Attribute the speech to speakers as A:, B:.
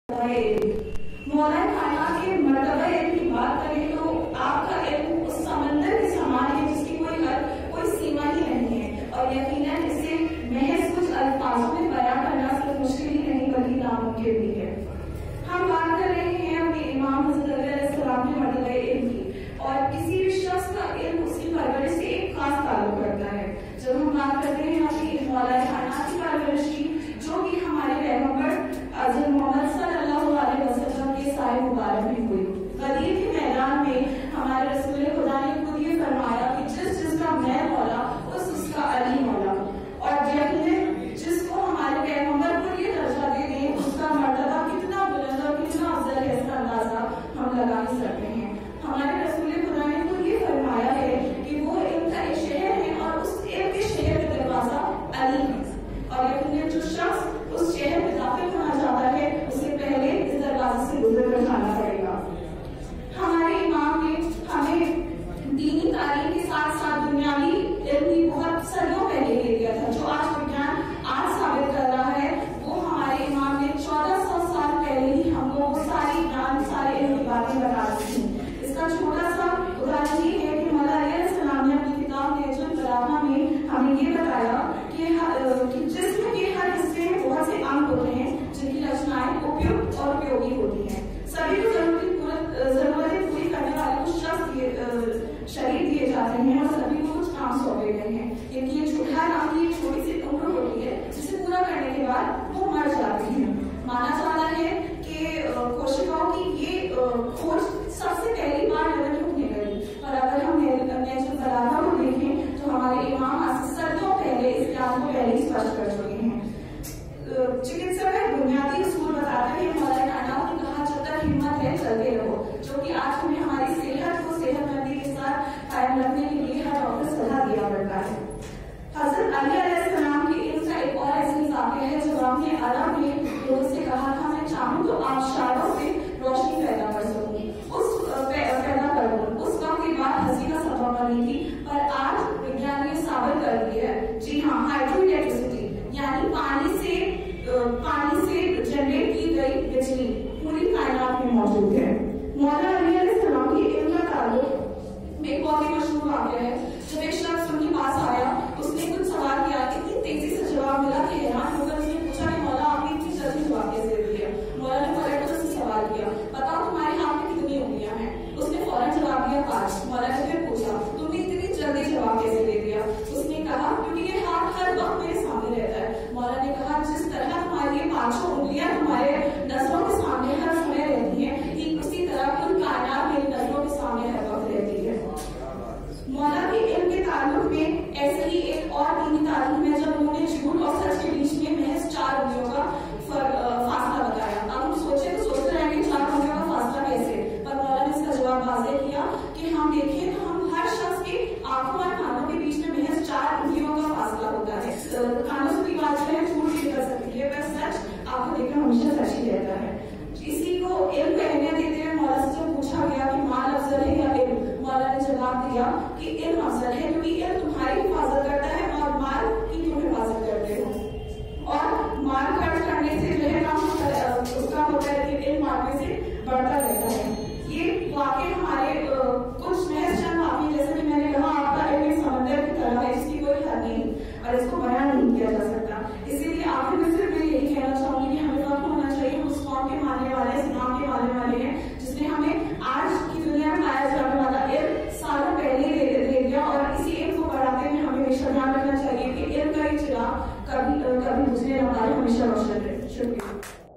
A: मौला खाना के मर्तबा इल्म की बात करें तो आपका इल्म उस समंदर के समान है जिसकी कोई सीमा ही नहीं है, और यकीनन इसे महज कुछ अल्फाजों में बयां करना सिर्फ मुश्किल ही नहीं बल्कि नामुमकिन भी है। हम बात कर रहे हैं अपने इमाम हज़रत के मर्तबा इल्म की, और किसी भी शख्स का इल्म उसकी परवरिश से एक खास ताल्लुक करता है। जब हम बात करते हैं अपनी मौला खाना की परवरिश की, जो कि हमारे पैगंबर हज़रत मोहम्मद सल्लल्लाहु अलैहि वसल्लम के साए मुबारक में हुई। गदीर के मैदान में हमारे रसूल खुदा ने खुद ये फरमाया कि जिसका मैं मौला उसका अली मौला, और यकीनन जिसको हमारे पैगंबर को ये दर्जा दे दें उसका मर्तबा कितना बुलंद और कितना अफजल है इसका अंदाजा हम लगा नहीं सकते हैं। हमारे रसूल खुदा ने खुद ये फरमाया है कि वो इल्म का एक शहर है और उस इल्म के शहर का दरवाजा अली है, और यकीनन जो शख्स उस शहर में दाखिल होना चाहता है उसे पहले इस दरवाजे से गुजर कर जाना पड़ेगा। हमारे इमाम ने हमें दीनी तालीम के साथ साथ दुनियावी इल्म भी बहुत सदियों पहले ले दिया था। जो आज विज्ञान आज साबित कर रहा है वो हमारे इमाम ने 1400 साल पहले ही हमको वो सारी ज्ञान सारे इल्म की बातें बता दी थी। इसका छोटा सा उदाहरण ये है कि मौला अलैहिस्सलाम ने अपनी किताब नेजुल बलागा में हमें ये बताया कि जिस्म के हर हिस्से में बहुत से अंग होते हैं जिनकी रचनाएं उपयुक्त और उपयोगी होती हैं। सभी को जरूरतें पूरी करने वाले कुछ शख्स शरीर दिए जाते हैं और सभी को कुछ काम सौंपे गए हैं। इनकी हर अंग की छोटी सी उम्र होती है जिसे पूरा करने के बाद वो मर जाते हैं। माना जाता है कि कोशिकाओं की ये खोज सबसे पहली बार नबी में गई, और अगर हम नेजुल बलागा को देखें तो हमारे इमाम सदियों पहले इस ज्ञान को पहले ही स्पष्ट कर चुके हैं। चिकित्सा का बुनियादी उसूल बताता है मौला खानाओं ने कहा जब तक हिम्मत है चलते रहो, जो कि आज हमें हमारी सेहत को सेहतमंदी के साथ कायम रखने के लिए हर डॉक्टर सलाह दिया करता है। हजरत अली अलैहिस्सलाम के इल्म का एक और ऐसी वाक़या है जब आपने अरब में लोगों से कहा था मैं चाहूँ तो आबशारों से रोशनी पैदा कर सकूँ, पैदा कर दूँ। उस वक्त की बात हंसी का सबब बनी थी, पर आज विज्ञान ने साबित कर दिया है, जी हाँ, हाइड्रो इलेक्ट्रिसिटी यानी पानी से जनरेट की गई बिजली पूरी कायनात में मौजूद है। मौला अली अलैहिस्सलाम की इल्म का ताल्लुक एक बहुत ही मशहूर वाक़या है। जब एक शख्स उनके पास आया, उसने कुछ सवाल किया, इतनी तेजी से जवाब मिला कि हैरान होकर उसने पूछा कि मौला आपने इतनी जल्दी जवाब कैसे दे दिया। मौला ने फौरन उससे सवाल किया, बताओ तुम्हारे हाथ में कितनी उंगलियां हैं? उसने फौरन जवाब दिया 5। मौला ने फिर पूछा तुमने इतनी जल्दी जवाब कैसे दे दिया? उसने कहा क्योंकि ये हाथ हर वक्त मेरे सामने रहता है। मौला ने कहा जिस तरह तुम्हारी ये 5 उंगलियां तुम्हारे नजरों के सामने हर समय रहती हैं, ठीक उसी तरह कुल कायनात मेरी नजरों के सामने हर वक्त रहती है। मौला के इल्म के ताल्लुक में ऐसे ही एक और दीनी तालीम है जब उन्होंने झूठ और सच के बीच में महज 4 उंगलियों का फासला बताया। अब हम सोचते रहेंगे 4 उंगलियों का फासला कैसे, पर मौला ने इसका जवाब वाज़ेह किया कि हम देखें तो हम हर शख्स के आंखों और कानों के बीच में महज 4 उंगलियों का फासला होता है। कानों से भी बात जो है झूठ नहीं कर सकती है, पर सच आपको देखना हमेशा सच ही रहता है। इसी को इल्म को अहमियत देते हुए मौला से जब पूछा गया कि माल अफजल है या इल्म, मौला ने जवाब दिया कि इल्म अफजल है क्योंकि इल्म तुम्हारी हिफाजत करता है और माल की तुम हिफाजत करते हो, और माल खर्च करने से जो है काम उसका होता है कि इल्म माल से बढ़ता रहता है। ये वाकई हमारे कुछ महज चंद वाकई, जैसे कि मैंने कहा आपका इल्म समंदर की तरह है जिसकी कोई हद नहीं और इसको बयान नहीं किया जा सकता। इसीलिए आखिर में सिर्फ मैं यही कहना चाहूंगी कि हमें वक्त होना चाहिए, हम उस कौम के मानने वाले इस्लाम के मानने वाले हैं जिसने हमें आज की दुनिया में पाया जाने वाला इल्म सालों पहले ही दे दिया, और इसी इल्म को बढ़ाते हुए हमें हमेशा ध्यान रखना चाहिए कि इल्म का चिराग कभी बुझने न पाए, हमेशा रोशन रहे। शुक्रिया।